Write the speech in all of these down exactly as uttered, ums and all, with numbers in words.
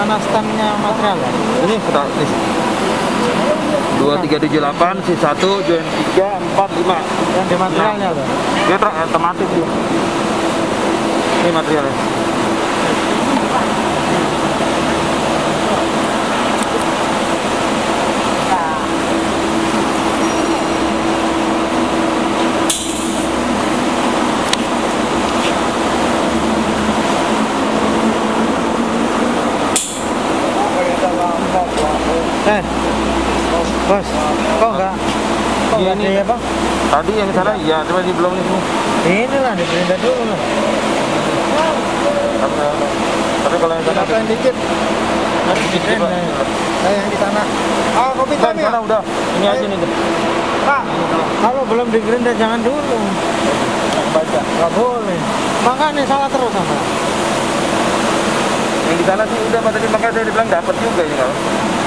mana standnya material? Ini kita nih. dua tiga tujuh delapan, C satu, join tiga, empat, lima. Yang di materialnya loh. Dia otomatis dia. Ini materialnya. Eh, bos, kok enggak? Kok Iya, enggak ini. ada ya bang? Tadi yang salah, iya, cuma di belum ini. Ini lah, dipindah dulu lah. Tapi, tapi kalau yang sana Yang dikit. harus dikit Keren, Pak. eh, yang di sana. Ah, kopi Bang, time ya? sana udah. Ini aja nih. Pak, kalau belum di grinder jangan dulu. Baca. Nggak boleh. Makanya salah terus sama. Yang di sana sih udah, Pak. Tadi makanya saya bilang dapat juga ini kalau.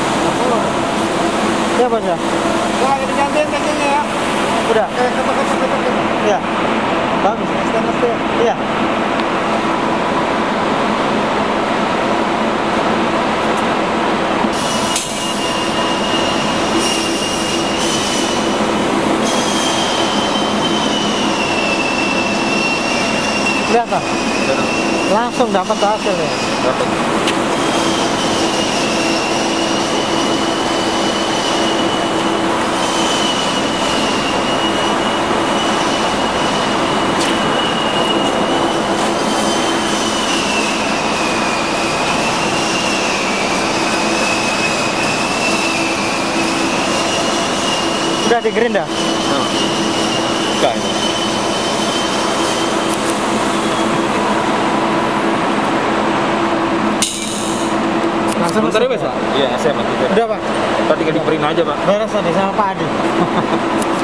Siapa aja? Ya, lagi digantiin kakinya ya. Udah? Eh, ketuk ketuk ketuk ketuk. Iya. Bagus. Stainless steel. Iya. Lihat kan? Langsung dapat hasil ya. Dapat. Udah di grinder? Nah. Bukan. Langsung Bentar ya, Pak? Iya, saya mati. Udah, Pak. Tadi tinggal di print aja, Pak. Beres tadi sama Pak Adi.